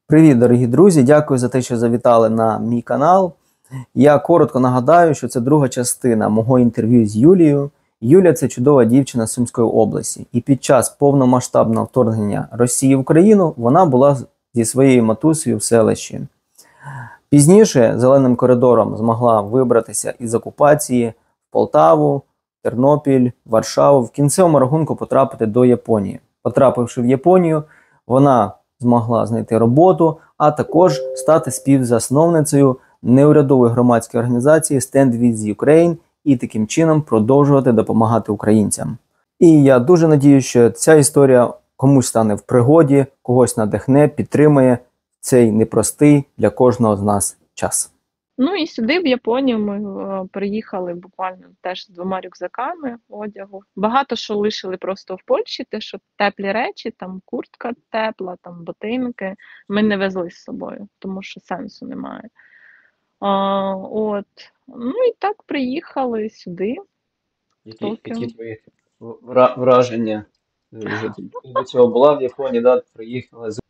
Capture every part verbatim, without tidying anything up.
Привіт, дорогі друзі! Дякую за те, що завітали на мій канал. Я коротко нагадаю, що це друга частина мого інтерв'ю з Юлією. Юля – це чудова дівчина з Сумської області. І під час повномасштабного вторгнення Росії в Україну вона була зі своєю матусею в селищі. Пізніше зеленим коридором змогла вибратися із окупації в Полтаву, Тернопіль, Варшаву, в кінцевому рахунку потрапити до Японії. Потрапивши в Японію, вона змогла знайти роботу, а також стати співзасновницею неурядової громадської організації Stand with Ukraine і таким чином продовжувати допомагати українцям. І я дуже надію, що ця історія комусь стане в пригоді, когось надихне, підтримує цей непростий для кожного з нас час. Ну і сюди, в Японію, ми е, приїхали буквально теж з двома рюкзаками одягу. Багато що лишили просто в Польщі, те, що теплі речі, там куртка тепла, там ботинки, ми не везли з собою, тому що сенсу немає. А, от. Ну і так приїхали сюди, в Які, Токіо. які твої вра- враження? Вже ти до цього була в Японії, да, приїхала з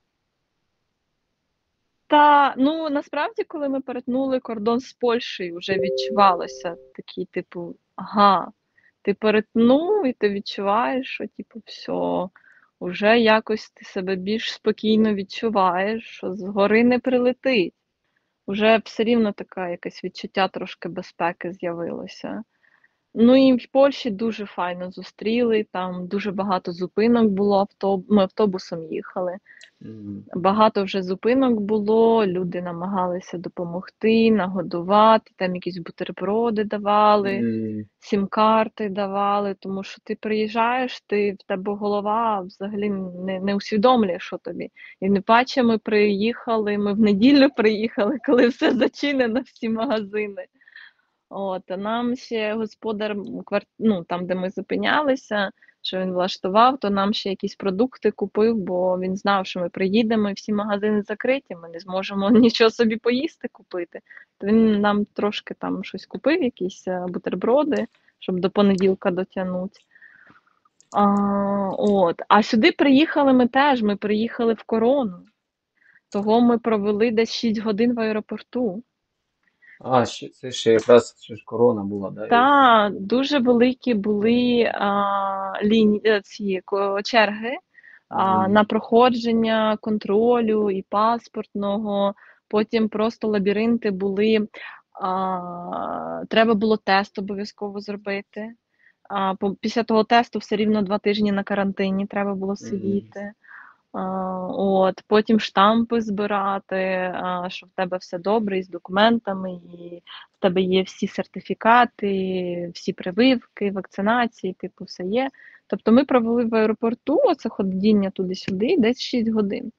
Та, ну, насправді, коли ми перетнули кордон з Польщею, вже відчувалося такий, типу, ага, ти перетнув і ти відчуваєш, що, типу, все, вже якось ти себе більш спокійно відчуваєш, що згори не прилетить. Вже все рівно таке якесь відчуття трошки безпеки з'явилося. Ну і в Польщі дуже файно зустріли, там дуже багато зупинок було, авто... ми автобусом їхали. М, Багато вже зупинок було, люди намагалися допомогти, нагодувати, там якісь бутерброди давали, м, сім-карти давали, тому що ти приїжджаєш, ти, в тебе голова взагалі не, не усвідомлює, що тобі. І не паче ми приїхали, ми в неділю приїхали, коли все зачинено, всі магазини. От, а нам ще господар, м, квар... ну, там, де ми зупинялися, що він влаштував, то нам ще якісь продукти купив, бо він знав, що ми приїдемо і всі магазини закриті, ми не зможемо нічого собі поїсти купити. То він нам трошки там щось купив, якісь е, бутерброди, щоб до понеділка дотягнути. А, от. А сюди приїхали ми теж, ми приїхали в Корону. Того ми провели десь шість годин в аеропорту. А, ще, це ще якраз ще ж корона була, да? І, Та дуже великі були а, лінії е, ці ко- черги а, м, на проходження контролю і паспортного. Потім просто лабіринти були. А, треба було тест обов'язково зробити. А, по- після того тесту все рівно два тижні на карантині треба було м, сидіти. А, от, потім штампи збирати, а, що в тебе все добре із документами, і в тебе є всі сертифікати, всі прививки, вакцинації, типу, все є. Тобто ми провели в аеропорту оце ходіння туди-сюди десь шість годин.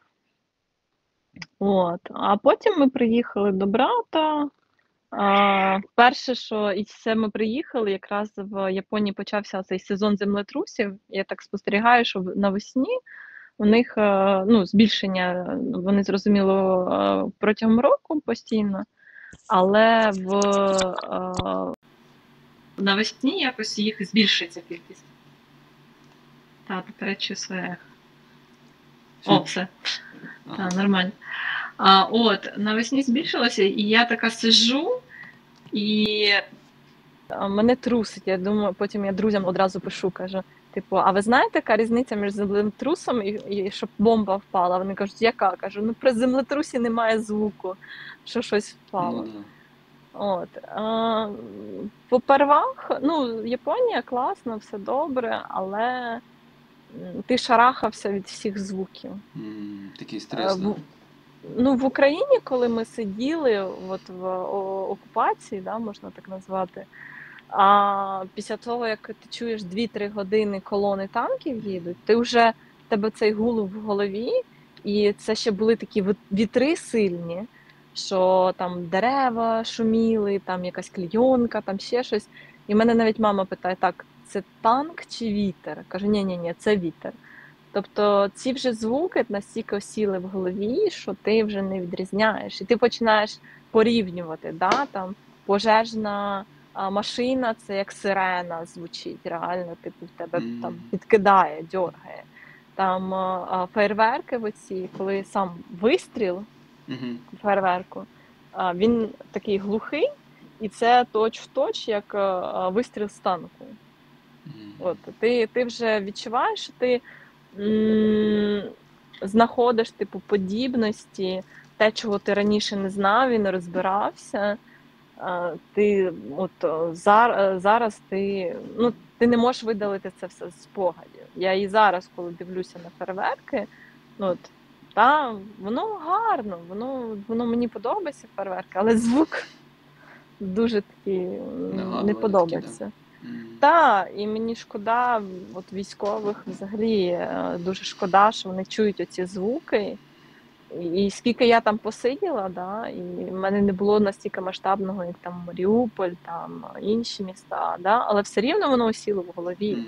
От. А потім ми приїхали до брата. А, перше, що і це ми приїхали, якраз в Японії почався цей сезон землетрусів. Я так спостерігаю, що навесні у них е, ну, збільшення, вони зрозуміло, е, протягом року постійно, але в е, навесні якось їх збільшиться кількість. Так, попередчу своє. О, все. Так, нормально. А, от, навесні збільшилося, і я така сижу, і а, мене трусить. Я думаю, потім я друзям одразу пишу, кажу, типу, а ви знаєте, яка різниця між землетрусом і, і щоб бомба впала? Вони кажуть, яка? Кажу, ну при землетрусі немає звуку, що щось ну впало. да. От. А, попервах, ну, Японія класна, все добре, але м, ти шарахався від всіх звуків. М, Такий Е, стрес, да? в- Ну, в Україні, коли ми сиділи от в о- окупації, да, можна так назвати, а після того, як ти чуєш дві-три години колони танків їдуть, ти вже в тебе цей гул в голові, і це ще були такі вит- вітри сильні, що там дерева шуміли, там якась клійонка, там ще щось. І мене навіть мама питає: так, це танк чи вітер? Кажу, ні-ні-ні, це вітер. Тобто ці вже звуки настільки осіли в голові, що ти вже не відрізняєш. І ти починаєш порівнювати, да, там пожежна а, машина, це як сирена звучить, реально, типу в тебе там М, підкидає, дьоргає. там а, а, фейерверки оці, коли сам вистріл Угу. фейерверку, а, він такий глухий, і це точ-в-точ, як а, а, вистріл з танку. От, ти, ти вже відчуваєш, що ти м, знаходиш типу подібності, те, чого ти раніше не знав і не розбирався. А, ти от о, зар, зараз ти, ну, ти не можеш видалити це все з спогадів. Я і зараз, коли дивлюся на фейерверки, ну, от, та, воно гарно, воно, воно мені подобається фейерверки, але звук дуже такий м, не Нагадувальний подобається. Так, і мені шкода, от військових взагалі е, дуже шкода, що вони чують оці звуки. І, і скільки я там посиділа, да, і в мене не було настільки масштабного, як там Маріуполь, там інші міста, да, але все рівно воно осіло в голові.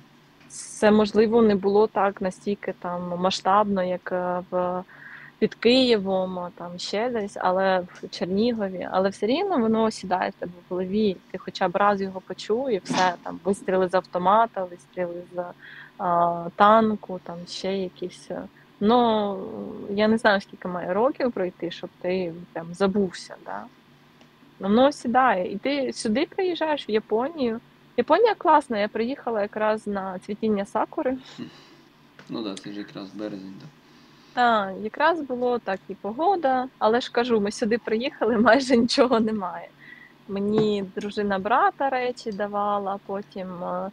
Це, можливо, не було так настільки там масштабно, як е, в під Києвом, а там ще десь, але в Чернігові, але все рівно воно осідає в тебе в голові. Ти хоча б раз його почув, і все, там вистріли з автомата, вистріли з а, танку, там ще якісь. е, Ну, я не знаю, скільки має років пройти, щоб ти прям забувся, да? Воно осідає. І ти сюди приїжджаєш, в Японію. Японія класна, я приїхала якраз на цвітіння сакури. Ну так, да, це ж якраз березень, так. Так, якраз було так і погода, але ж кажу, ми сюди приїхали, майже нічого немає. Мені дружина брата речі давала, потім, е,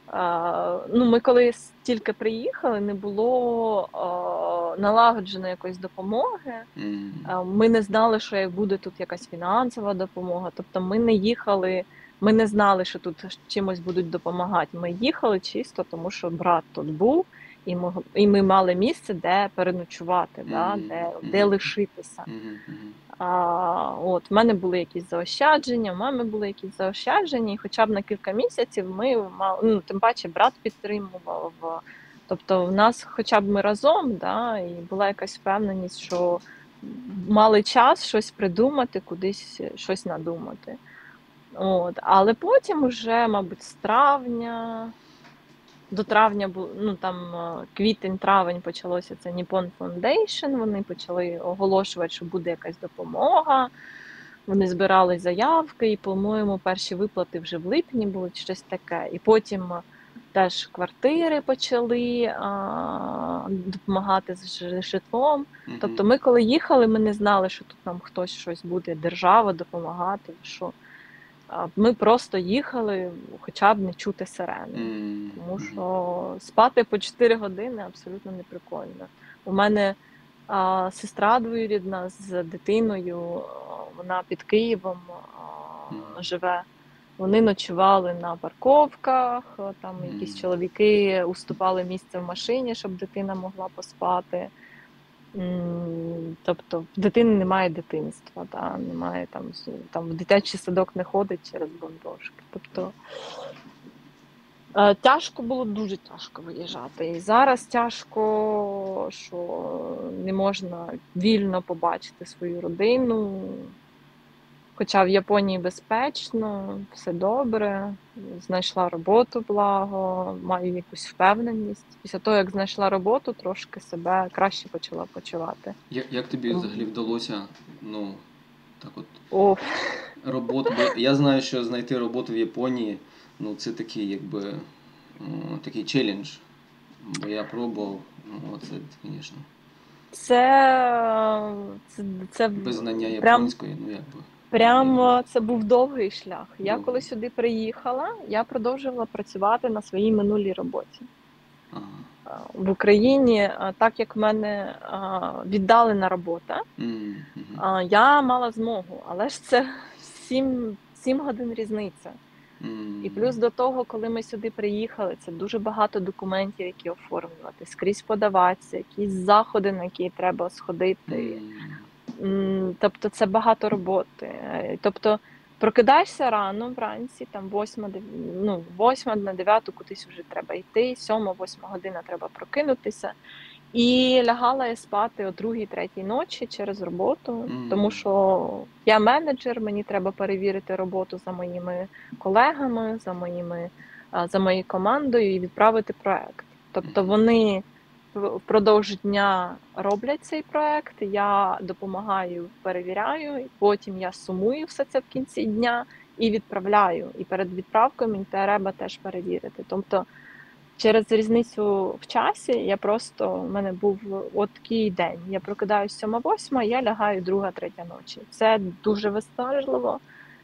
е, ну, ми коли тільки приїхали, не було е, налагоджено якоїсь допомоги. Mm. Е, Ми не знали, що буде тут якась фінансова допомога. Тобто ми не їхали, ми не знали, що тут чимось будуть допомагати. Ми їхали чисто, тому що брат тут був. І ми, і ми мали місце, де переночувати, Мгм, да, де, мгм. де лишитися. Мгм, мгм. А, от, в мене були якісь заощадження, в мами були якісь заощадження, і хоча б на кілька місяців ми мали, ну, тим паче брат підтримував. Тобто в нас хоча б ми разом, да, і була якась впевненість, що мали час щось придумати, кудись щось надумати. От. Але потім уже, мабуть, з травня. До травня був, ну там е, квітень-травень почалося це Nippon Foundation, вони почали оголошувати, що буде якась допомога. Вони збирали заявки, і, по-моєму, перші виплати вже в липні були чи щось таке. І потім е, теж квартири почали а, допомагати з ж- житлом. Мгм. Тобто ми коли їхали, ми не знали, що тут нам хтось щось буде, держава допомагати. Що. А, Ми просто їхали, хоча б не чути сирени. Мгм, Тому мгм. що спати по чотири години абсолютно не прикольно. У мене а, сестра двоюрідна з дитиною, а, вона під Києвом а, Мгм. живе. Вони ночували на парковках, а, там Мгм. якісь чоловіки уступали місце в машині, щоб дитина могла поспати. М, Тобто в дитини немає дитинства, та, немає там, з- там в дитячий садок не ходить через бомбіжки. Тобто Е, Тяжко було, дуже тяжко виїжджати. І зараз тяжко, що не можна вільно побачити свою родину. Хоча в Японії безпечно, все добре, знайшла роботу, благо, маю якусь впевненість. Після того, як знайшла роботу, трошки себе краще почала почувати. Як, як тобі взагалі вдалося, ну, так от, О, роботу? Бо я знаю, що знайти роботу в Японії, ну, це такий, якби, о, такий челендж. Бо я пробував, ну, це, звісно, це, це, це без знання прям. японської, ну, якби. Прямо це був довгий шлях. Я Довгий. коли сюди приїхала, я продовжувала працювати на своїй минулій роботі. Ага. А, В Україні, а, так як в мене а, віддалена робота, Мгм, мгм. а, я мала змогу, але ж це сім, сім годин різниця. Мгм. І плюс до того, коли ми сюди приїхали, це дуже багато документів, які оформлювати, скрізь подаватися, якісь заходи, на які треба сходити. Мгм. М, Тобто це багато роботи. Е, Тобто прокидаєшся рано вранці, там восьма, дев- ну, восьма на дев'яту кудись вже треба йти, сьома, восьма година треба прокинутися. І лягала я спати о другій, третій ночі через роботу, Мгм. тому що я менеджер, мені треба перевірити роботу за моїми колегами, за моїми, а, за моєю командою і відправити проект. Тобто Мгм. вони вп- впродовж дня роблять цей проект, я допомагаю, перевіряю, і потім я сумую все це в кінці дня і відправляю. І перед відправкою мені треба теж перевірити. Тобто через різницю в часі я просто, у мене був от такий день. Я прокидаюсь сьома-восьма, я лягаю друга-третя ночі. Це дуже виснажливо.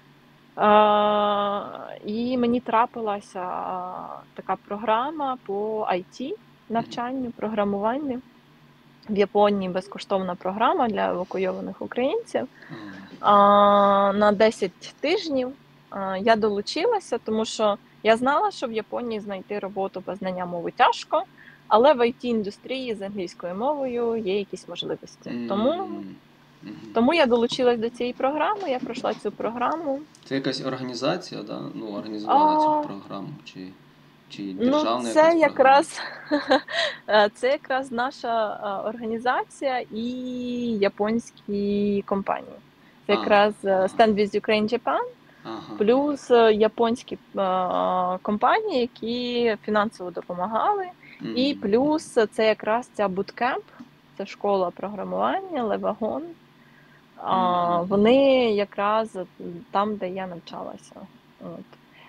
А, і мені трапилася а, така програма по ай ті навчанню, програмуванню. В Японії безкоштовна програма для евакуйованих українців. А, на десять тижнів а, я долучилася, тому що я знала, що в Японії знайти роботу без знання мови тяжко, але в ай ті-індустрії з англійською мовою є якісь можливості. Тому, Мгм. тому я долучилась до цієї програми, я пройшла цю програму. Це якась організація, да? Ну, організувала А, цю програму, чи, чи Ну, державна це якась програма? якраз е, це якраз наша е, організація і японські компанії. Це Ага, якраз е, ага, Stand with Ukraine Japan, ага. плюс е, японські е, компанії, які фінансово допомагали, і Мгм. плюс це якраз ця буткемп, це школа програмування, Левагон. А, Мгм. Вони якраз там, де я навчалася. От.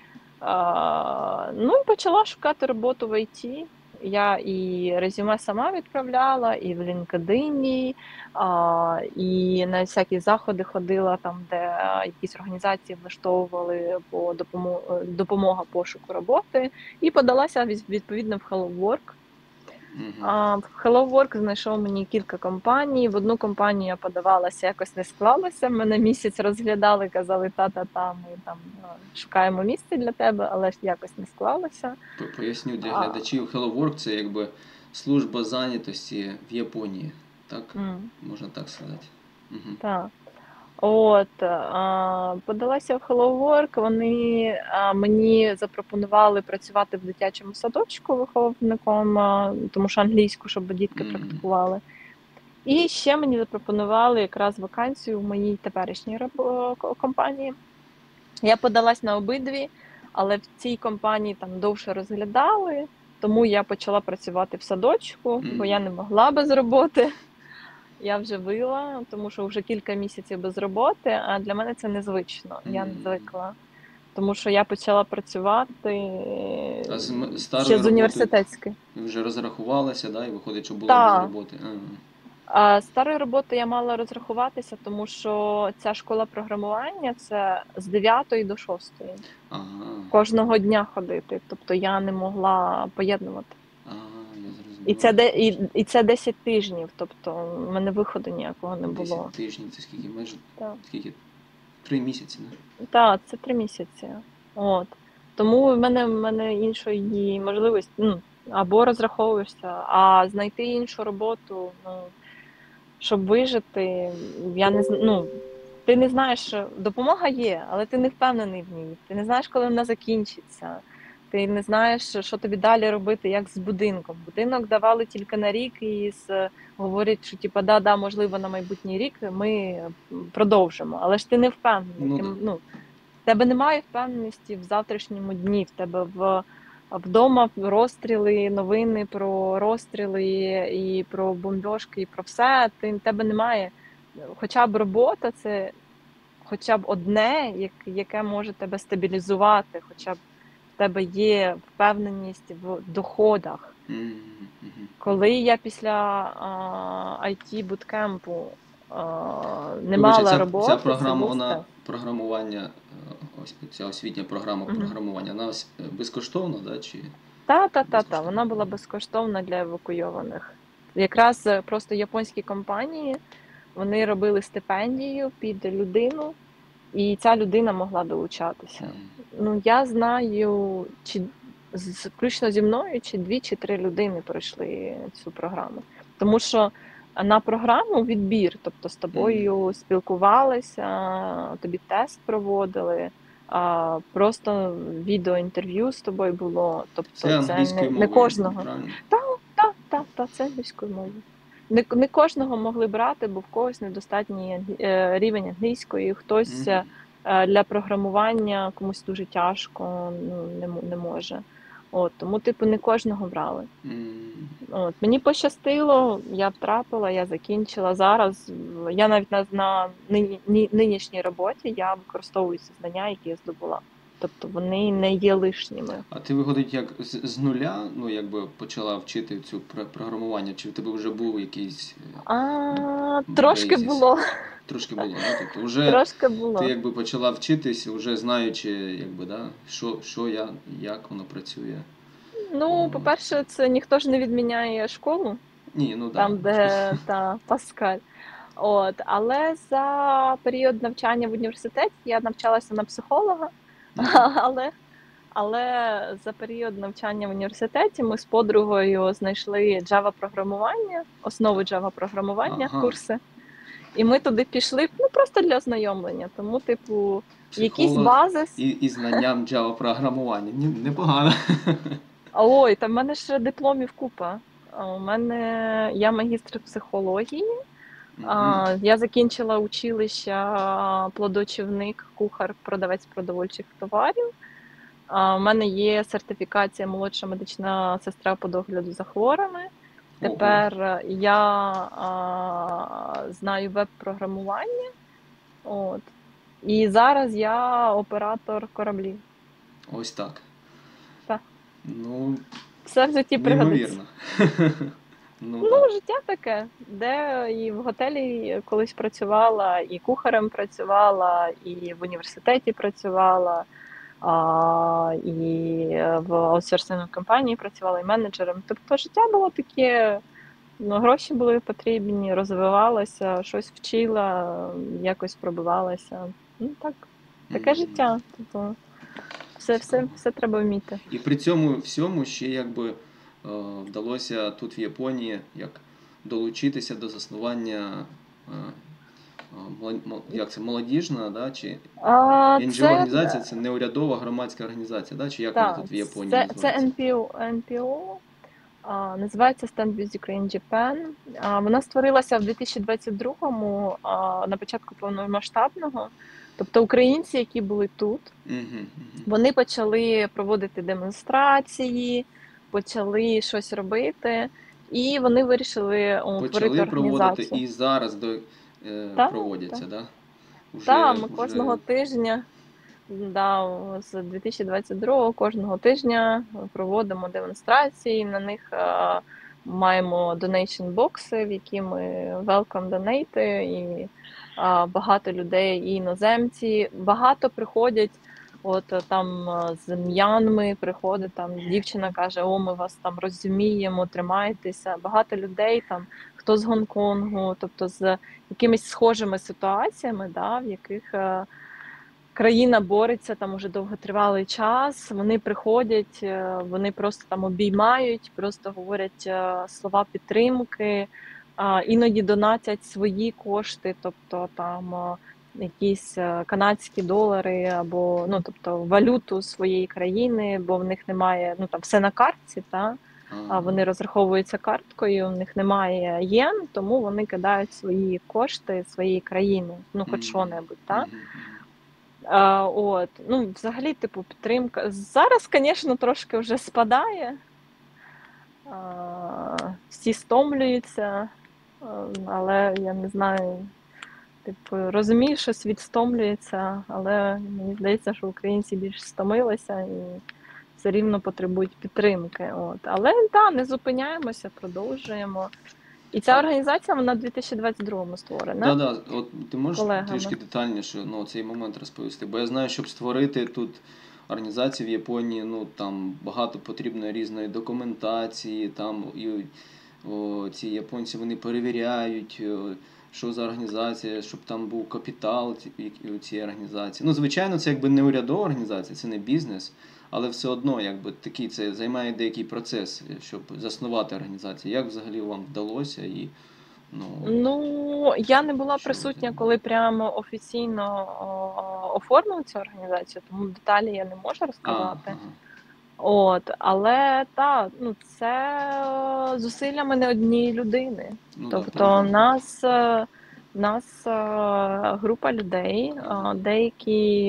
А, ну і почала шукати роботу в ай ті. Я і резюме сама відправляла, і в LinkedIn, а, і на всякі заходи ходила там, де якісь організації влаштовували по допомогу, допомога пошуку роботи, і подалася від- відповідно в Hello Work. Мгм. А, в Hello Work знайшов мені кілька компаній. В одну компанію я подавалася, якось не склалося. Мене місяць розглядали, казали, та-та-та, ми там е, шукаємо місце для тебе, але ж якось не склалося. П- Поясню для А, глядачів. Hello Work – це якби служба зайнятості в Японії, так? м, Можна так сказати. Угу. так. От, а, подалася в Hello Work, вони а, мені запропонували працювати в дитячому садочку виховником, а, тому що англійську, щоб дітки практикували. І ще мені запропонували якраз вакансію в моїй теперішній рабо- ко- компанії. Я подалась на обидві, але в цій компанії там довше розглядали, тому я почала працювати в садочку, бо я не могла без роботи. Я вже вила, тому що вже кілька місяців без роботи, а для мене це незвично. Я не звикла. Тому що я почала працювати А з м- ще старою з роботою університетської. ви вже розрахувалися, да? І виходить, що була без Так. роботи. Ага. А старою роботою я мала розрахуватися, тому що ця школа програмування це з дев'ятої до шостої. Ага. Кожного дня ходити. Тобто я не могла поєднувати. Ага, я зрозумів. І це де і, і це десять тижнів. Тобто в мене виходу ніякого не було. десять тижнів, це скільки? Майже Так, скільки? Три місяці, да? так, це три місяці. От. Тому в мене в мене іншої можливості, ну, або розраховуєшся, а знайти іншу роботу, ну. Щоб вижити, я не зн- ну, ти не знаєш, що допомога є, але ти не впевнений в ній. Ти не знаєш, коли вона закінчиться. Ти не знаєш, що тобі далі робити, як з будинком. Будинок давали тільки на рік і з, говорять, що типу, да, да, можливо, на майбутній рік ми продовжимо. Але ж ти не впевнений. Ну, Ти, да. ну, в тебе немає впевненості в завтрашньому дні. В тебе в вдома розстріли, новини про розстріли і про бомбьошки, і про все. Ти в тебе немає. Хоча б робота це хоча б одне, як- яке може тебе стабілізувати, хоча б в тебе є впевненість в доходах. Мгм, мгм. Коли я після а, ай ті буткемпу а, не Вибачте, мала ця, роботи, ця це програма, був вона стрес. програмування, е, ось ця освітня програма Мгм. програмування, вона ось, е, безкоштовна, да, чи Та, та, та, та, безкоштовна? вона була безкоштовна для евакуйованих. Якраз е, просто японські компанії, вони робили стипендію під людину, і ця людина могла долучатися. Мгм. Ну, я знаю, чи з- включно зі мною, чи дві, чи три людини пройшли цю програму. Тому що на програму відбір, тобто з тобою спілкувалися, тобі тест проводили, а просто відеоінтерв'ю з тобою було. Тобто Це це англійською не, не мовою, кожного. правильно? Так, так, так, так, це англійською мовою. Не, не кожного могли брати, бо в когось недостатній англі- е, рівень англійської, хтось Мгм. е, для програмування комусь дуже тяжко, ну, не, м- не може. От, тому, типу, не кожного брали. М. От, мені пощастило, я втрапила, я закінчила. Зараз в- я навіть на, на нині- ні- нинішній роботі я використовую ці знання, які я здобула. Тобто вони не є лишніми. А ти виходить як з, з нуля, ну якби почала вчити цю про- програмування, чи в тебе вже був якийсь е, А, трошки бейсіс? було, Трошки було, да? Тобто вже трошки ти було. якби почала вчитись, вже знаючи, якби, да, що, що я, як воно працює. Ну, От. по-перше, це ніхто ж не відміняє школу, Ні, ну там, да. де та Паскаль. От, але за період навчання в університеті я навчалася на психолога, Мгм. але, але за період навчання в університеті ми з подругою знайшли Java-програмування, основи Java-програмування, Ага. курси. І ми туди пішли, ну, просто для ознайомлення. Тому, типу, якийсь Психолог базис. і, і знанням Java програмування. Ні, непогано. Ой, там в мене ще дипломів купа. А, У мене я магістр психології. Мгм. А, Я закінчила училище а, плодочівник, кухар, продавець продовольчих товарів. А, У мене є сертифікація молодша медична сестра по догляду за хворими. Ого. Тепер е, я а, знаю веб-програмування. От. І зараз я оператор кораблів. Ось так. Так. Ну, Все в житті пригодиться. неймовірно. Ну, Ну, да. життя таке, де і в готелі колись працювала, і кухарем працювала, і в університеті працювала, а, і в аутсорсинговій компанії працювала, і менеджером. Тобто життя було таке, ну, гроші були потрібні, розвивалася, щось вчила, якось пробивалася. Ну так, таке Мгм. життя. Тобто все, все, Цікаво. все треба вміти. І при цьому всьому ще якби е, вдалося тут в Японії як долучитися до заснування е, е, мла- мол- як це, молодіжна, да, чи А, ен джі це о-організація, це неурядова громадська організація, да, чи як вона Так, тут в Японії це, це називається? ен пі о, ен пі о, а, називається Stand with Ukraine Japan. А, вона створилася в дві тисячі двадцять другому, а, на початку повномасштабного. Тобто українці, які були тут, Угу, угу. вони почали проводити демонстрації, почали щось робити, і вони вирішили о, утворити Почали проводити організацію. і зараз до, е, Так, проводяться, так. да? Уже, Так, ми уже... кожного тижня, да, з дві тисячі двадцять другого кожного тижня проводимо демонстрації. На них е, маємо donation бокси, в які ми welcome donate, і е, багато людей, і іноземці. Багато приходять. От е, там е, з М'янми приходить там дівчина, каже: О, ми вас там розуміємо, тримайтеся. Багато людей там, хто з Гонконгу, тобто з якимись схожими ситуаціями, да, в яких е, країна бореться там уже довготривалий час. Вони приходять, е, вони просто там обіймають, просто говорять е, слова підтримки, а, іноді донатять свої кошти, тобто там е, якісь е, канадські долари або ну, тобто валюту своєї країни, бо в них немає, ну там все на картці, та а Ага. вони розраховуються карткою, в них немає єн, тому вони кидають свої кошти своєї країни, ну хоч Мгм. що-небудь, та? Мгм, мгм. А, от, ну, взагалі, типу, підтримка. Зараз, звісно, трошки вже спадає. А, всі стомлюються, а, але я не знаю, типу, розумію, що світ стомлюється, але мені здається, що українці більш стомилися і все рівно потребують підтримки. От. Але так, да, не зупиняємося, продовжуємо. І ця А- організація, вона в дві тисячі двадцять другому створена. Да, да. От ти можеш Колегами. трішки детальніше ну, цей момент розповісти? Бо я знаю, щоб створити тут організацію в Японії, ну там багато потрібно різної документації, там і о, ці японці вони перевіряють, о, що за організація, щоб там був капітал ці- і- у цієї організації. Ну, звичайно, це якби не урядова організація, це не бізнес, але все одно, якби такий це займає деякий процес, щоб заснувати організацію. Як взагалі вам вдалося і ну. Ну, я не була Що присутня, це? коли прямо офіційно о, оформили цю організацію, тому деталі я не можу А, розказати. ага. От, але так, ну це е, зусиллями не однієї людини. Ну, да, Тобто по-любому. нас, е, нас е, група людей, е, Ага. деякі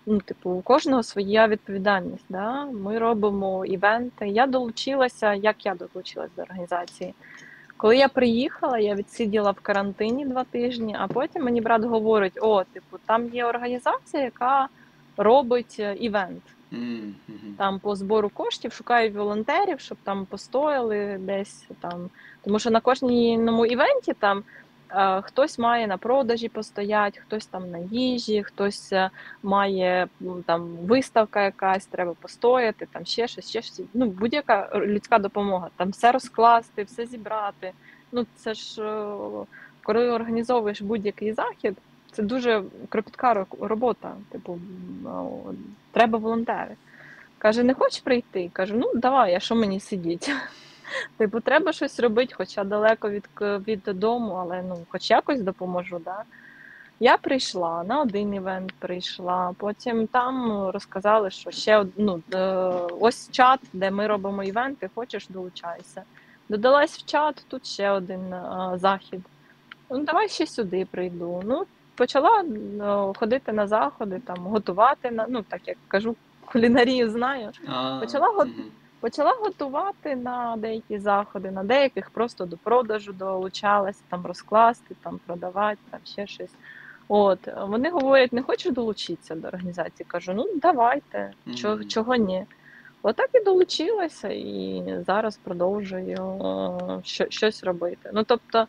ну, типу, у кожного своя відповідальність. Да? Ми робимо івенти. Я долучилася, як я долучилась до організації. Коли я приїхала, я відсиділа в карантині два тижні, а потім мені брат говорить: о, типу, там є організація, яка робить е, івент. Мгм, мгм. Там по збору коштів шукають волонтерів, щоб там постояли десь там. Тому що на кожному івенті там е, хтось має на продажі постояти, хтось там на їжі, хтось е, має м, там виставка якась, треба постояти, там ще щось, ще щось. Ну, будь-яка людська допомога. Там все розкласти, все зібрати. Ну, це ж е, коли організовуєш будь-який захід, це дуже кропітка ро- робота. Типу, ну, треба волонтери. Каже, не хочеш прийти? Кажу, ну давай, а що мені сидіти? Типу, треба щось робити, хоча далеко від, к- від дому, але ну, хоч якось допоможу. Да? Я прийшла, на один івент прийшла, потім там розказали, що ще од- ну, е, ось чат, де ми робимо івенти, хочеш, долучайся. Додалась в чат, тут ще один е, захід. Ну, давай ще сюди прийду. Ну, почала е, ходити на заходи, там, готувати, на, ну, так як кажу, кулінарію знаю. А, Почала, го- мгм. почала готувати на деякі заходи, на деяких просто до продажу долучалася, там розкласти, там продавати, там ще щось. От, е, вони говорять, не хочеш долучитися до організації? Кажу, ну давайте, чого, Мгм. чого ні. Отак і долучилася, і зараз продовжую е, що, щось робити. Ну, тобто,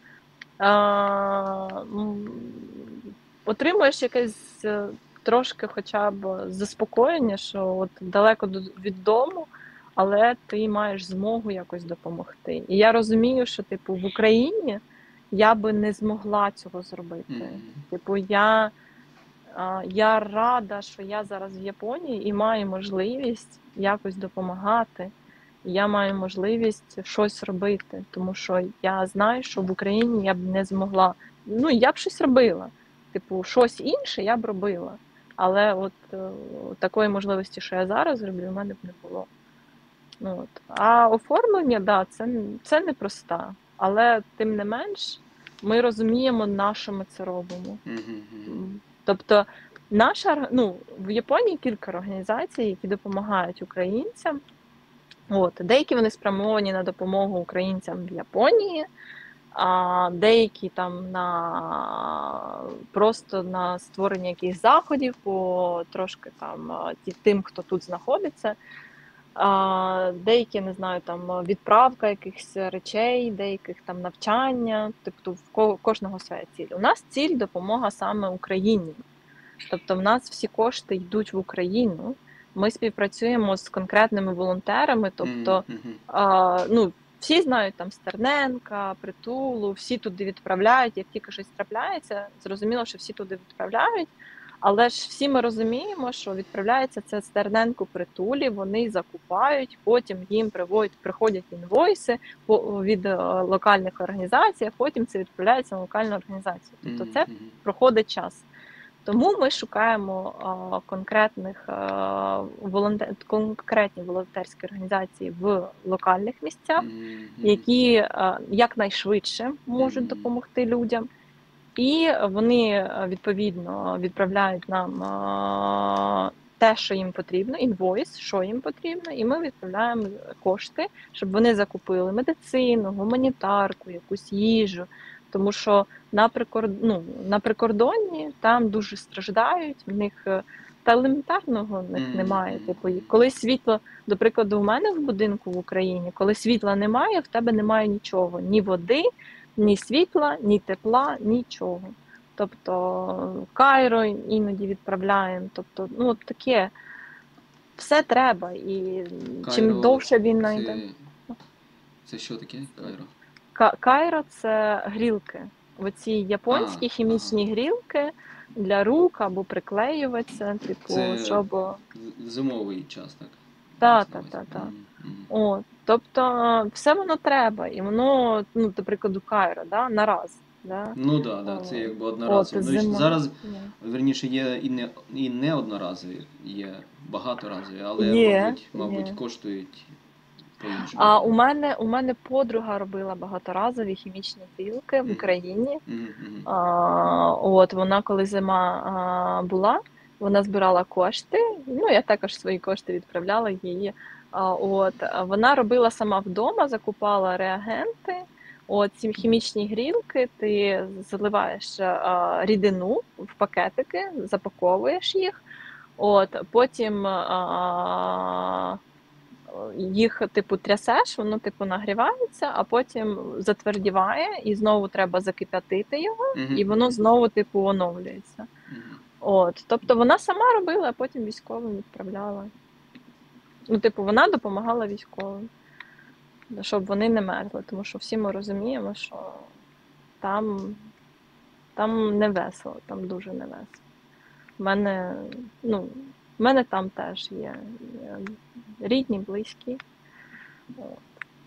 а, м, отримуєш якесь е, трошки хоча б заспокоєння, що от далеко до- від дому, але ти маєш змогу якось допомогти. І я розумію, що типу в Україні я би не змогла цього зробити. Мгм. Типу, я, а, я рада, що я зараз в Японії і маю можливість якось допомагати. Я маю можливість щось робити, тому що я знаю, що в Україні я б не змогла. Ну, я б щось робила. Типу, щось інше я б робила. Але от е, такої можливості, що я зараз роблю, в мене б не було. Ну, от. А оформлення, да, це, це непроста. Але тим не менш, ми розуміємо, на що ми це робимо. Мгм, мгм. М, Тобто, наша орг- ну, в Японії кілька організацій, які допомагають українцям. От, деякі вони спрямовані на допомогу українцям в Японії, а деякі там на просто на створення якихось заходів, по трошки там а, ті- тим, хто тут знаходиться. А, деякі, не знаю, там відправка якихось речей, деяких там навчання, тобто в ко- кожного своя ціль. У нас ціль допомога саме Україні. Тобто в нас всі кошти йдуть в Україну. Ми співпрацюємо з конкретними волонтерами. Тобто, Мгм, мгм. а, ну, всі знають там Стерненка, Притулу, всі туди відправляють. Як тільки щось трапляється, зрозуміло, що всі туди відправляють. Але ж всі ми розуміємо, що відправляється це Стерненку, Притулі, вони закупають, потім їм приводять, приходять інвойси по- від е, локальних організацій, а потім це відправляється на локальну організацію. Тобто це Мгм, мгм. проходить час. Тому ми шукаємо а, конкретних а, волонтер... конкретні волонтерські організації в локальних місцях, Мгм, мгм. які а, якнайшвидше можуть Мгм. допомогти людям. І вони е, відповідно відправляють нам а, те, що їм потрібно, інвойс, що їм потрібно, і ми відправляємо кошти, щоб вони закупили медицину, гуманітарку, якусь їжу. Тому що на прикор... ну, на прикордонні там дуже страждають, в них е, та елементарного в них Мгм, немає. мгм, Типу, і мгм. коли світло, до прикладу, у мене в будинку в Україні, коли світла немає, в тебе немає нічого, ні води, ні світла, ні тепла, нічого. Тобто Кайро іноді відправляємо. Тобто, ну от таке все треба. І чим Кайро довше війна йде. це, це що таке? Кайро? Ка- Кайро це грілки. Оці А, японські ага. хімічні грілки для рук або приклеюватися, типу, Це щоб. з- зимовий час, так? Та, Мається на та, увазі? та, та. Мгм, мгм. О, тобто все воно треба, і воно, ну, до прикладу, Кайро, да, на раз. Да? Ну так, да, да, О, це якби От, одноразово. Ну, і зима. зараз, Ну. верніше, є і не, і не одноразові, є багаторазові, але, Є, мабуть, мабуть, є. коштують по-іншому. А у мене у мене подруга робила багаторазові хімічні грілки в Мгм. Україні. Мгм, мгм. А, от вона, коли зима а, була, вона збирала кошти. Ну, я також свої кошти відправляла її. А, От, а вона робила сама вдома, закупала реагенти. От ці хімічні грілки, ти заливаєш а, рідину в пакетики, запаковуєш їх. От, потім а, їх типу трясеш, воно типу нагрівається, а потім затвердіває, і знову треба закип'ятити його, Мгм. і воно знову типу оновлюється. Мгм. От, тобто вона сама робила, а потім військовим відправляла. Ну, типу, вона допомагала військовим, щоб вони не мерзли, тому що всі ми розуміємо, що там, там не весело, там дуже не весело. В мене, ну, в мене там теж є, є рідні, близькі. От,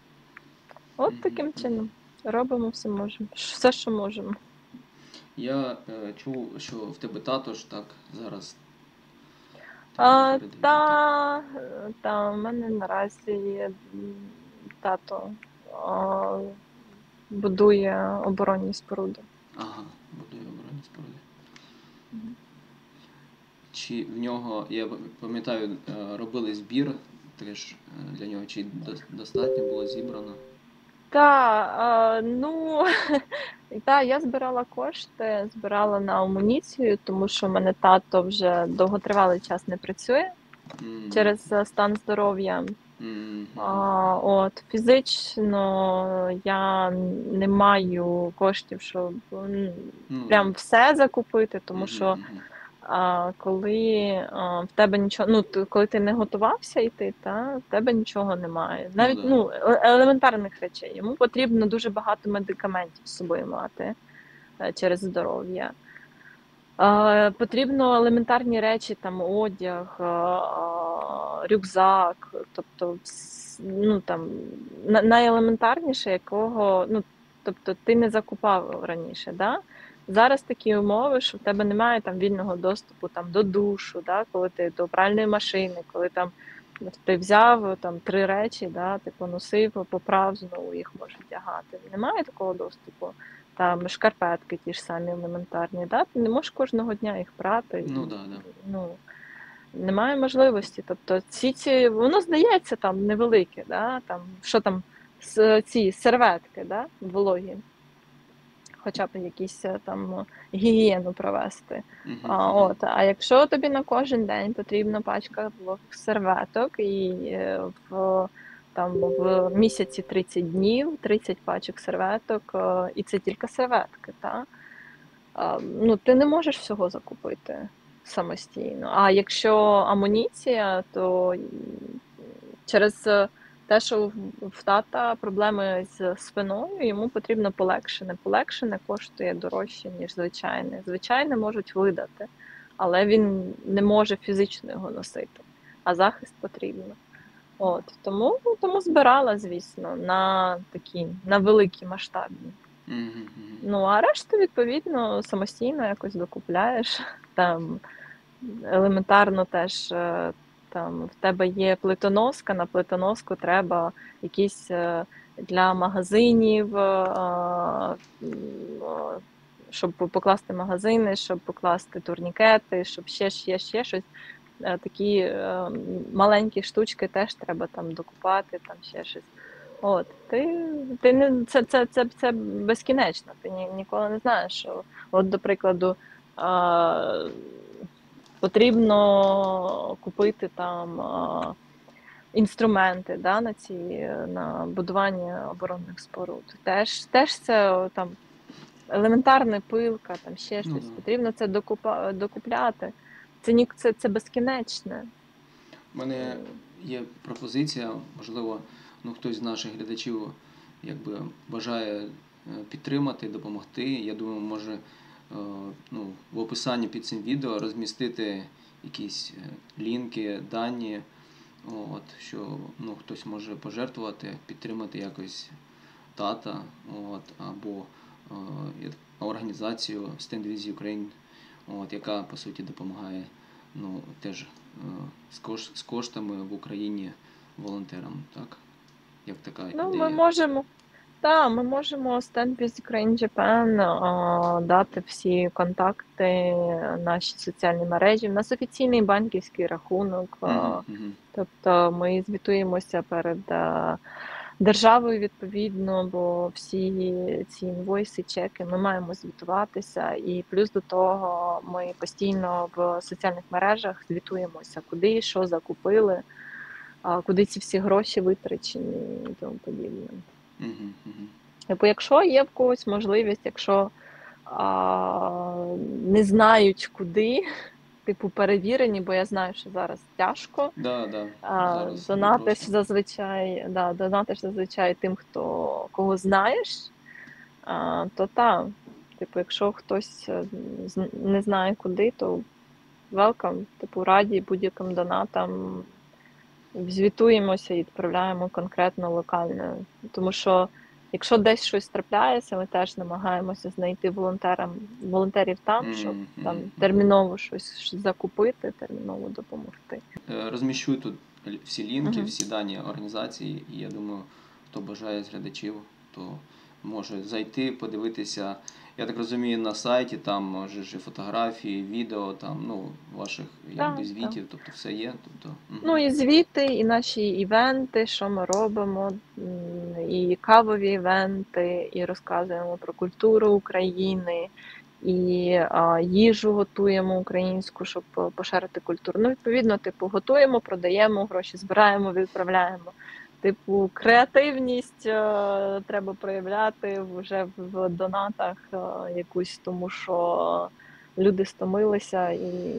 От таким чином робимо все можемо, все, що можемо. Я е, чув, що в тебе тато ж так зараз А, передають. та, та, в мене наразі є м, тато а, будує оборонні споруди. Ага, будує оборонні споруди. Мгм. Чи в нього, я пам'ятаю, е, робили збір теж е, для нього, чи до- достатньо було зібрано? Та, а, ну, та, я збирала кошти, збирала на амуніцію, тому що в мене тато вже довготривалий час не працює М, через е, стан здоров'я. м, А, от, фізично я не маю коштів, щоб м, Ну, прям все закупити, тому мгм, що мгм. а, коли а, в тебе нічого, ну, ти- коли ти не готувався йти, та, в тебе нічого немає. Навіть да. ну, е- елементарних речей. Йому потрібно дуже багато медикаментів з собою мати е, через здоров'я. Е, Потрібно елементарні речі, там одяг, е, е, рюкзак, тобто вс- ну, там, на- найелементарніше, якого ну, тобто, ти не закупав раніше. Да? Зараз такі умови, що в тебе немає там вільного доступу там, до душу, да? Коли ти до пральної машини, коли там ти взяв там три речі, да? Ти поносив, поправ, знову їх можеш вдягати. Немає такого доступу. Там шкарпетки ті ж самі елементарні, да? Ти не можеш кожного дня їх прати. Ну, і, да, да. ну, немає можливості. Тобто ці, ці воно здається там невелике, да? Там, що там, с- ці серветки, да? Вологі, хоча б якісь е, там гігієну провести. Мгм, А, мгм. от, а якщо тобі на кожен день потрібна пачка вологих серветок і е, в там в місяці тридцять днів, тридцять пачок серветок, е, і це тільки серветки, та? А, ну, ти не можеш всього закупити самостійно. А якщо амуніція, то м, через е, те, що в в тата проблеми з спиною, йому потрібно полегшене. Полегшене коштує дорожче, ніж звичайне. Звичайне можуть видати, але він не може фізично його носити, а захист потрібно. От, тому, ну, тому збирала, звісно, на такі, на великі масштабні. Мгм, мгм. Ну, а решту, відповідно, самостійно якось докупляєш. Там елементарно теж е, там в тебе є плитоноска, на плитоноску треба якісь е, для магазинів, е, м, е, щоб покласти магазини, щоб покласти турнікети, щоб ще, ще, ще щось. Е, Такі е, маленькі штучки теж треба там докупати, там ще щось. От, ти, ти не це, це, це, це безкінечно. Ти ні, ніколи не знаєш, що от, до прикладу, а, потрібно купити там а, інструменти, да, на ці на будування оборонних споруд. Теж, теж це о, там елементарна пилка, там ще Ну, щось. да. Потрібно це докупа, докупляти. Це ні, це, це безкінечне. У мене є пропозиція, можливо, ну, хтось з наших глядачів якби бажає е, підтримати, допомогти. Я думаю, може е, ну, в описанні під цим відео розмістити якісь е, лінки, дані, от, що ну, хтось може пожертвувати, підтримати якось тата, от, або е, організацію Stand With Ukraine, от, яка по суті допомагає ну, теж е, з, кош, з коштами в Україні волонтерам, так? Як така Ну, ідея. ми можемо. Так, ми можемо Stand with Ukraine Japan а, дати всі контакти, наші соціальні мережі. У нас офіційний банківський рахунок. а, Мгм, мгм. Тобто ми звітуємося перед а, державою відповідно, бо всі ці інвойси, чеки ми маємо звітуватися. І плюс до того ми постійно в соціальних мережах звітуємося, куди і що закупили, а, куди ці всі гроші витрачені і тому подібне. Мгм, мгм. Типу, якщо є в когось можливість, якщо а, не знають куди, типу перевірені, бо я знаю, що зараз тяжко. Да, да. А, Зараз донатиш непросто. зазвичай, да, донатиш зазвичай тим, хто кого знаєш, а, то та, типу, якщо хтось е, з- не знає куди, то welcome, типу, раді будь-яким донатам. Звітуємося і відправляємо конкретно локально. Тому що якщо десь щось трапляється, ми теж намагаємося знайти волонтерам, волонтерів там, щоб Мгм, там мгм, мгм. терміново щось закупити, терміново допомогти. Е, Розміщу тут л- всі лінки, Мгм. всі дані організації, і я думаю, хто бажає з глядачів, то може зайти, подивитися. Я так розумію, на сайті там може ж і фотографії, відео, там, ну, ваших якби Так, звітів, тобто все є. Тобто, мгм. Ну і звіти, і наші івенти, що ми робимо, м, і кавові івенти, і розказуємо про культуру України, і а, їжу готуємо українську, щоб е, поширити культуру. Ну, відповідно, типу, готуємо, продаємо, гроші збираємо, відправляємо. Типу, креативність е, треба проявляти вже в донатах е, якусь, тому що люди стомилися і.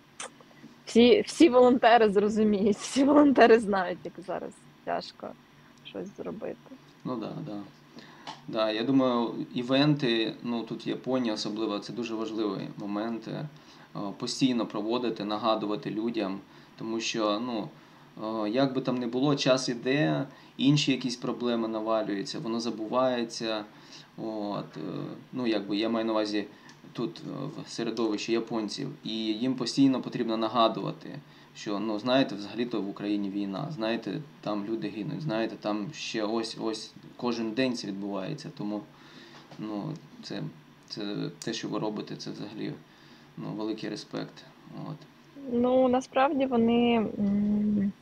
Всі, всі волонтери зрозуміють, всі волонтери знають, як зараз тяжко щось зробити. Ну да, да. Да, я думаю, івенти, ну тут Японія особливо, це дуже важливий момент. е, Постійно проводити, нагадувати людям, тому що, ну, е, як би там не було, час іде, інші якісь проблеми навалюються, воно забувається. От, е, ну, якби я маю на увазі тут е, в середовищі японців, і їм постійно потрібно нагадувати, що, ну, знаєте, взагалі-то в Україні війна, знаєте, там люди гинуть, знаєте, там ще ось ось кожен день це відбувається. Тому, ну, це, це те, що ви робите, це взагалі, ну, великий респект. От. Ну, насправді вони. м,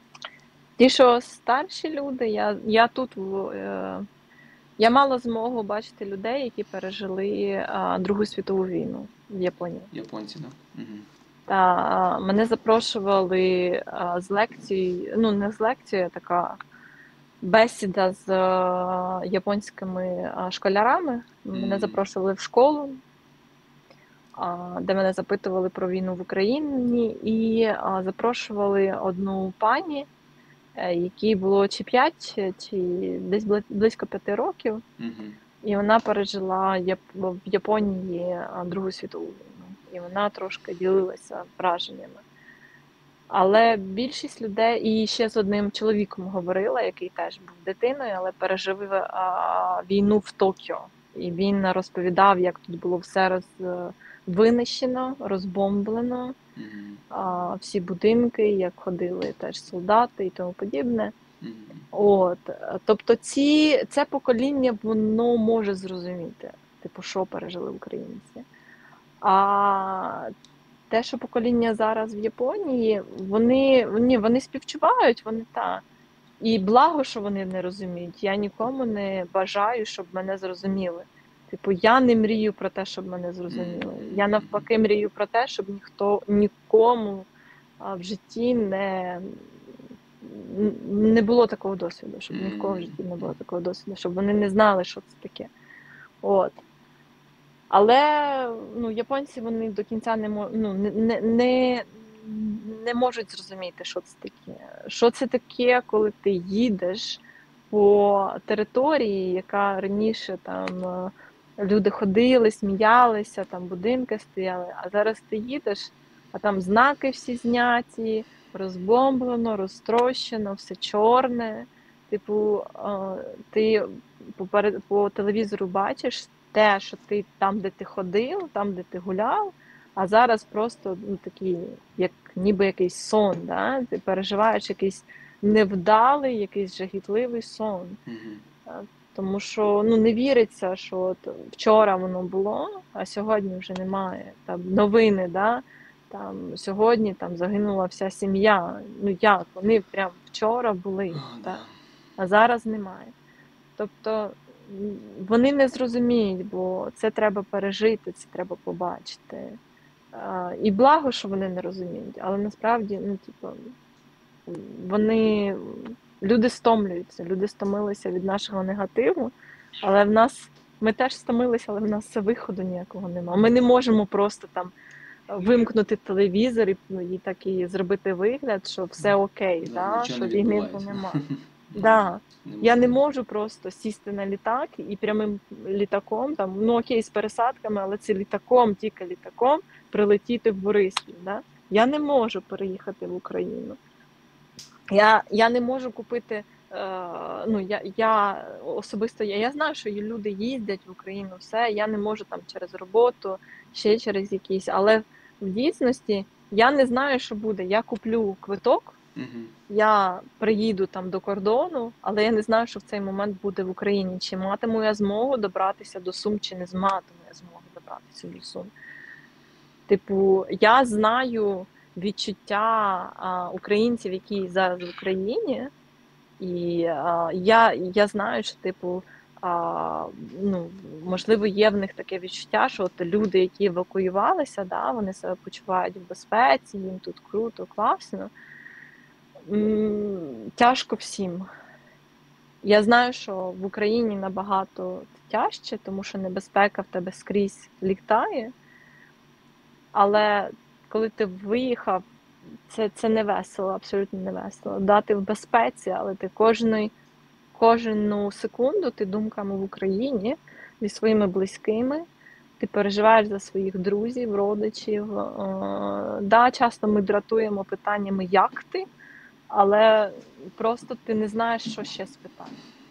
Ті, що старші люди, я, я тут в, е, я мала змогу бачити людей, які пережили а, Другу світову війну в Японії. Японці, да? Угу. Та а, мене запрошували а, з лекції, ну не з лекції, а така бесіда з а, японськими а, школярами. Мене Мгм. запрошували в школу, а, де мене запитували про війну в Україні, і а, запрошували одну пані, е, якій було чи п'ять, чи десь бли- близько п'яти років, Мгм. і вона пережила Яп- в Японії а, Другу світову війну. І вона трошки ділилася враженнями. Але більшість людей, і ще з одним чоловіком говорила, який теж був дитиною, але пережив а, війну в Токіо. І він розповідав, як тут було все роз, винищено, розбомблено, Мгм. а, всі будинки, як ходили теж солдати і тому подібне. Мгм. От, тобто ці, це покоління, воно може зрозуміти, типу, що пережили українці. А те, що покоління зараз в Японії, вони, вони, вони співчувають, вони та. І благо, що вони не розуміють. Я нікому не бажаю, щоб мене зрозуміли. Типу, я не мрію про те, щоб мене зрозуміли. Я навпаки мрію про те, щоб ніхто нікому а, в житті не, не було такого досвіду, щоб ні в кого в житті не було такого досвіду, щоб вони не знали, що це таке. От. Але ну, японці вони до кінця не мо- ну, не, не, не, не можуть зрозуміти, що це таке. Що це таке, коли ти їдеш по території, яка раніше там е, люди ходили, сміялися, там будинки стояли, а зараз ти їдеш, а там знаки всі зняті, розбомблено, розтрощено, все чорне. Типу, е, ти по, перед- по телевізору бачиш те, що ти там, де ти ходив, там, де ти гуляв, а зараз просто ну, такий, як ніби якийсь сон, да? Ти переживаєш якийсь невдалий, якийсь жахітливий сон. Мгм. Тому що ну, не віриться, що от вчора воно було, а сьогодні вже немає. Там новини, да? Там, сьогодні там загинула вся сім'я. Ну як? Вони прям вчора були, А, так? да. А зараз немає. Тобто м, вони не зрозуміють, бо це треба пережити, це треба побачити. А, і благо, що вони не розуміють, але насправді, ну, типу, вони, люди стомлюються, люди стомилися від нашого негативу, але в нас, ми теж стомилися, але в нас виходу ніякого немає. Ми не можемо просто там вимкнути телевізор і, ну, і так і зробити вигляд, що все окей, Да, да, нічого що не війни то відбувається. немає. Да. Не Я не можна. можу просто сісти на літак і прямим літаком, там, ну окей, з пересадками, але це літаком, тільки літаком прилетіти в Бориспіль. Да? Я не можу переїхати в Україну. Я, я не можу купити, е, ну я, я особисто я, я знаю, що люди їздять в Україну, все, я не можу там через роботу, ще через якісь, але в дійсності я не знаю, що буде. Я куплю квиток, Мгм. я приїду там до кордону, але я не знаю, що в цей момент буде в Україні. Чи матиму я змогу добратися до Сум, чи не матиму я змогу добратися до Сум. Типу, я знаю відчуття а, українців, які зараз в Україні, і а, я, я знаю, що, типу, а, ну, можливо, є в них таке відчуття, що от люди, які евакуювалися, да, вони себе почувають в безпеці, їм тут круто, класно. М, Тяжко всім. Я знаю, що в Україні набагато тяжче, тому що небезпека в тебе скрізь літає, але коли ти виїхав, це, це не весело, абсолютно не весело. Да, ти в безпеці, але ти кожної, кожну секунду ти думками в Україні зі своїми близькими, ти переживаєш за своїх друзів, родичів. Е, Да, часто ми дратуємо питаннями, як ти, але просто ти не знаєш, що ще спитати.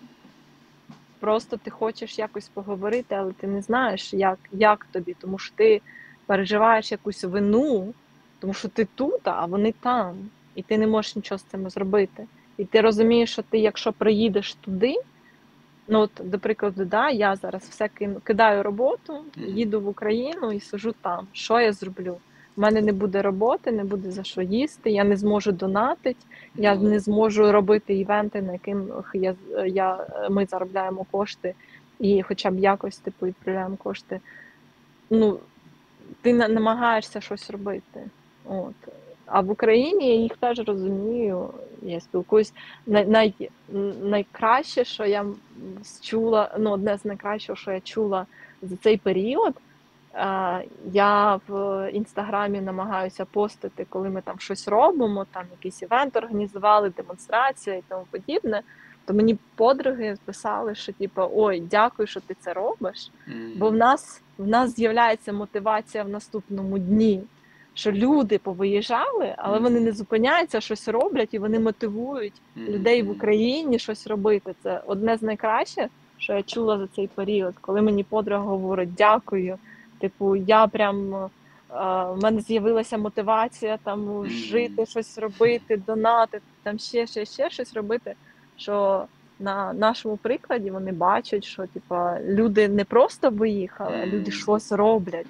Просто ти хочеш якось поговорити, але ти не знаєш, як, як тобі, тому що ти переживаєш якусь вину, тому що ти тут, а вони там, і ти не можеш нічого з цим зробити. І ти розумієш, що ти, якщо приїдеш туди, ну от, до прикладу, да, я зараз все кину, кидаю роботу, їду в Україну і сижу там. Що я зроблю? У мене не буде роботи, не буде за що їсти, я не зможу донатити, я Ну, не зможу робити івенти, на яких я, я, ми заробляємо кошти і хоча б якось типу відправляємо кошти. Ну, ти на- намагаєшся щось робити. От. А в Україні я їх теж розумію, я спілкуюсь. Най, най, найкраще, що я чула, ну, одне з найкращого, що я чула за цей період, е, я в інстаграмі намагаюся постити, коли ми там щось робимо, там якийсь івент організували, демонстрація і тому подібне. То мені подруги писали, що типу, ой, дякую, що ти це робиш. м, Бо в нас в нас з'являється мотивація в наступному дні, що люди повиїжджали, але вони не зупиняються, щось роблять, і вони мотивують м, людей в м. Україні щось робити. Це одне з найкращих, що я чула за цей період, коли мені подруга говорить дякую. Типу, я прям е, в мене з'явилася мотивація там Мгм. жити, щось робити, донатити, там ще, ще, ще щось робити. Що на нашому прикладі вони бачать, що типа люди не просто виїхали, а люди Мгм. щось роблять.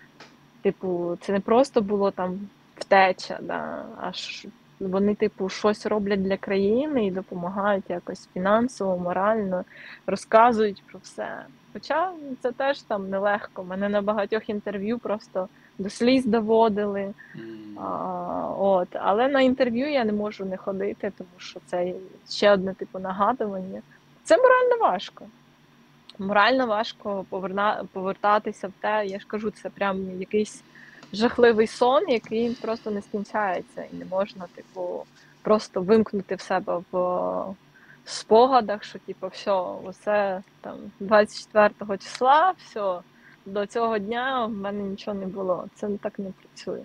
Типу, це не просто було там втеча, да, а ж вони, типу, щось роблять для країни і допомагають якось фінансово, морально, розказують про все. Хоча це теж там нелегко. Мене на багатьох інтерв'ю просто до сліз доводили. М. А, от. Але на інтерв'ю я не можу не ходити, тому що це ще одне типу нагадування. Це морально важко. Морально важко поверна... повертатися в те, я ж кажу, це прям якийсь жахливий сон, який просто не скінчається. І не можна, типу, просто вимкнути в себе в спогадах, що типу, все, оце там двадцять четвертого числа, все, до цього дня в мене нічого не було. Це так не працює.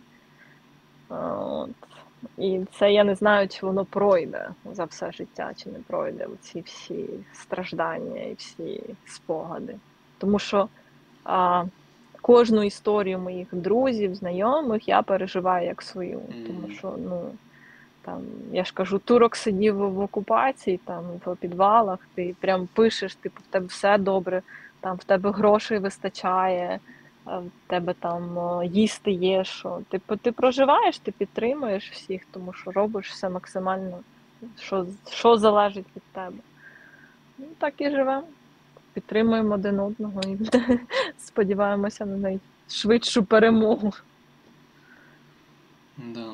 От. І це я не знаю, чи воно пройде за все життя, чи не пройде ці всі страждання і всі спогади. Тому що а, кожну історію моїх друзів, знайомих я переживаю як свою. Тому що ну, Там, я ж кажу, турок сидів в окупації, там, в підвалах, ти прям пишеш, типу, в тебе все добре, там, в тебе грошей вистачає, е, в тебе там е, їсти є, що. Типу, ти проживаєш, ти підтримуєш всіх, тому що робиш все максимально, що, що залежить від тебе. Ну, так і живемо. Підтримуємо один одного і сподіваємося на найшвидшу перемогу. Да.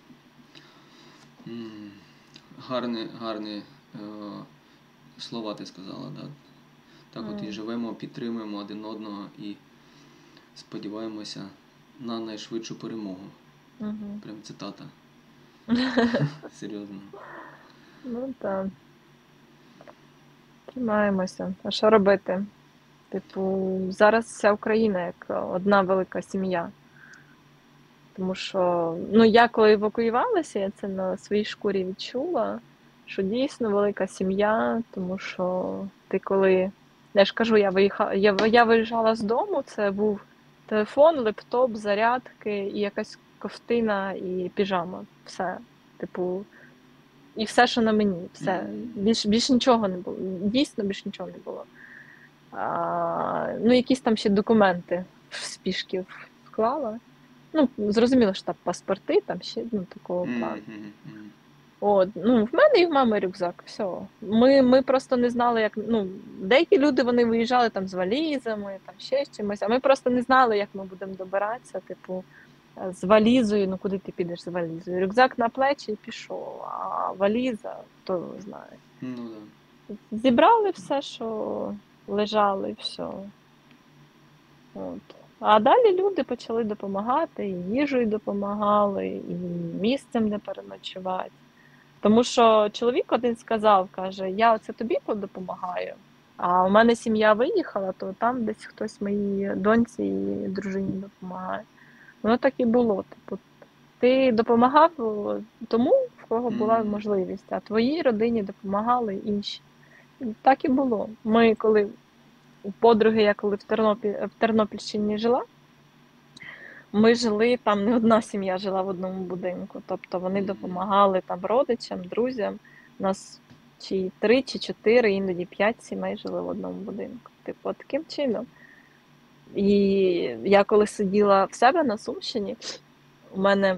М, Гарні, гарні е, слова ти сказала, да. Так от і Мгм. живемо, підтримуємо один одного і сподіваємося на найшвидшу перемогу. Угу. Прям цитата. Серйозно. Ну так. Тримаємося. А що робити? Типу, зараз вся Україна як одна велика сім'я. Тому що, ну, я коли евакуювалася, я це на своїй шкурі відчула, що дійсно велика сім'я, тому що ти коли, я ж кажу, я виїхала, я, я виїжджала з дому, це був телефон, лептоп, зарядки і якась ковтина і піжама. Все. Типу, і все, що на мені, все. Мгм. Більш, більш нічого не було. Дійсно, більш нічого не було. А, ну, якісь там ще документи в спішки вклала. Ну, зрозуміло, що там паспорти, там ще ну, такого Мгм, плану. мгм, мгм. От, ну, в мене і в мами рюкзак, все. Ми, ми просто не знали, як. Ну, деякі люди вони виїжджали там з валізами, там ще з чимось, а ми просто не знали, як ми будемо добиратися, типу, е, з валізою, ну куди ти підеш з валізою? Рюкзак на плечі і пішов, а валіза, хто його знає. Ну да. Зібрали все, що лежало, і все. От. А далі люди почали допомагати, і їжею допомагали, і місцем де переночувати. Тому що чоловік один сказав, каже, я оце тобі допомагаю, а у мене сім'я виїхала, то там десь хтось моїй доньці і дружині допомагає. Воно так і було. Типу, ти допомагав тому, в кого була Мгм. можливість, а твоїй родині допомагали інші. І так і було. Ми коли у подруги, я коли в Тернопіль, в Тернопільщині жила, ми жили, там не одна сім'я жила в одному будинку. Тобто вони Мгм. допомагали там родичам, друзям. У нас чи три, чи чотири, іноді п'ять сімей жили в одному будинку. Типу, таким чином. І я коли сиділа в себе на Сумщині, у мене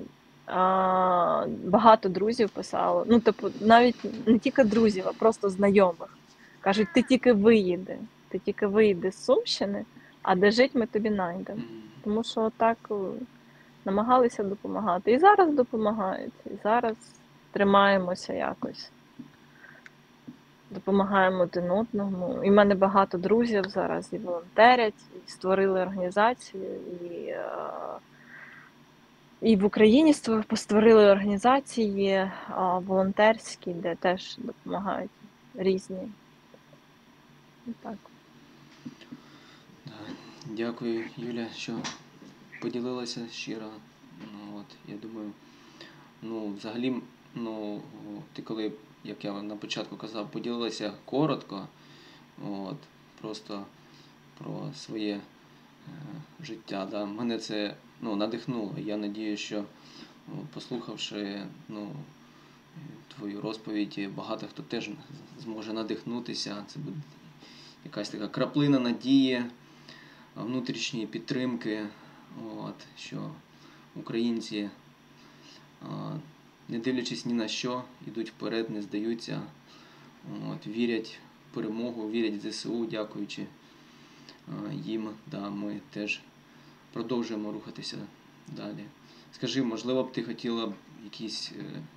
а, багато друзів писало. Ну, типу, навіть не тільки друзів, а просто знайомих. Кажуть, ти тільки виїди, ти тільки виїди з Сумщини, а де жить ми тобі знайдемо. Мгм. Тому що так е, намагалися допомагати. І зараз допомагають, і зараз тримаємося якось. Допомагаємо один одному. І в мене багато друзів зараз і волонтерять, і створили організацію, і, е, і в Україні ство- створили організації е, волонтерські, де теж допомагають різні. І так. Да. Дякую, Юля, що поділилася щиро. Ну, от, я думаю, ну, взагалі, ну, ти коли, як я на початку казав, поділилася коротко, от, просто про своє е, життя. Да. Мене це ну, надихнуло. Я надію, що ну, послухавши ну, твою розповідь, багато хто теж зможе надихнутися. Це буде якась така краплина надії, внутрішньої підтримки, от, що українці, не дивлячись ні на що, йдуть вперед, не здаються, от, вірять в перемогу, вірять в ЗСУ, дякуючи їм, да, ми теж продовжуємо рухатися далі. Скажи, можливо б ти хотіла б якісь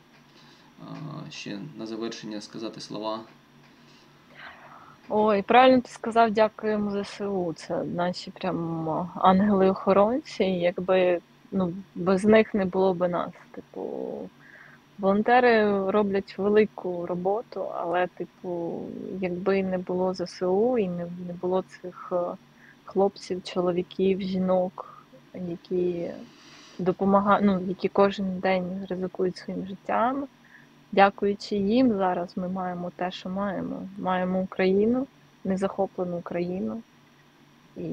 ще на завершення сказати слова? Ой, правильно ти сказав, дякуємо ЗСУ. Це наші прям ангели-охоронці. Якби ну, без них не було б нас. Типу, волонтери роблять велику роботу, але, типу, якби не було ЗСУ і не, не було цих е, хлопців, чоловіків, жінок, які допомагають, ну, які кожен день ризикують своїм життям. Дякуючи їм, зараз ми маємо те, що маємо. Маємо Україну, незахоплену Україну, і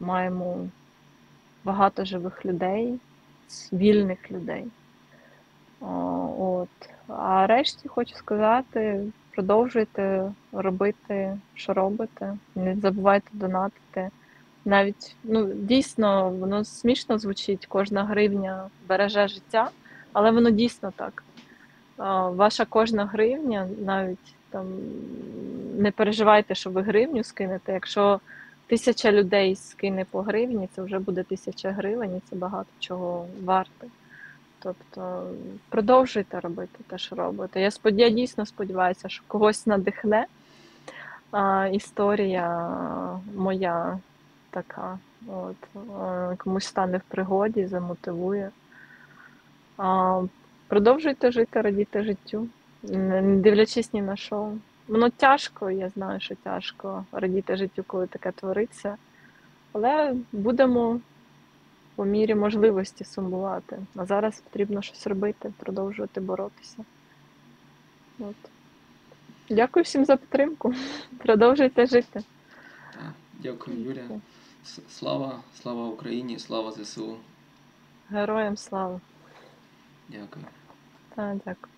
маємо багато живих людей, вільних людей. А, От. А решті хочу сказати, продовжуйте робити, що робите, не забувайте донатити. Навіть, ну, дійсно, воно смішно звучить, кожна гривня береже життя, але воно дійсно так. А, Ваша кожна гривня, навіть там не переживайте, що ви гривню скинете. Якщо тисяча людей скине по гривні, це вже буде тисяча гривень, і це багато чого варте. Тобто продовжуйте робити те, що робите. Я, спод... я дійсно сподіваюся, що когось надихне а, історія моя така. От, а, комусь стане в пригоді, замотивує. А, Продовжуйте жити, радіти життю, не не дивлячись ні на що. Воно тяжко, я знаю, що тяжко радіти життю, коли таке твориться. Але будемо по мірі можливості сумувати. А зараз потрібно щось робити, продовжувати боротися. От. Дякую всім за підтримку. Продовжуйте жити. Так, дякую, Юля. С- Слава, слава Україні, слава ЗСУ. Героям слава. Дякую. Так, дякую.